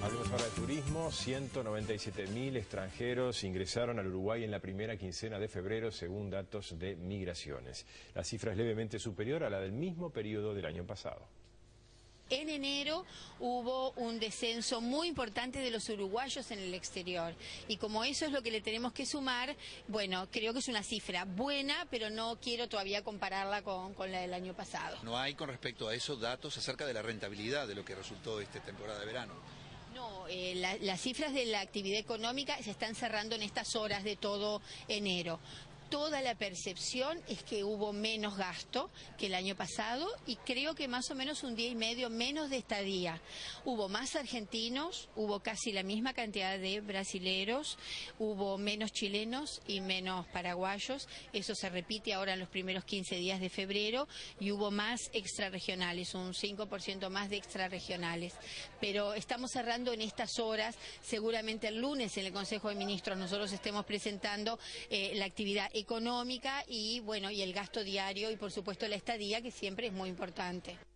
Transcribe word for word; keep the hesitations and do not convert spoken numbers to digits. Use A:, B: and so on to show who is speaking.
A: Hablemos ahora de turismo. ciento noventa y siete mil extranjeros ingresaron al Uruguay en la primera quincena de febrero, según datos de Migraciones. La cifra es levemente superior a la del mismo periodo del año pasado.
B: En enero hubo un descenso muy importante de los uruguayos en el exterior y como eso es lo que le tenemos que sumar, bueno, creo que es una cifra buena, pero no quiero todavía compararla con, con la del año pasado.
C: ¿No hay con respecto a eso datos acerca de la rentabilidad de lo que resultó esta temporada de verano?
B: No, eh, la, las cifras de la actividad económica se están cerrando en estas horas de todo enero. Toda la percepción es que hubo menos gasto que el año pasado y creo que más o menos un día y medio menos de estadía. Hubo más argentinos, hubo casi la misma cantidad de brasileros, hubo menos chilenos y menos paraguayos. Eso se repite ahora en los primeros quince días de febrero y hubo más extrarregionales, un cinco por ciento más de extrarregionales. Pero estamos cerrando en estas horas, seguramente el lunes en el Consejo de Ministros nosotros estemos presentando eh, la actividad económica y bueno y el gasto diario y por supuesto la estadía, que siempre es muy importante.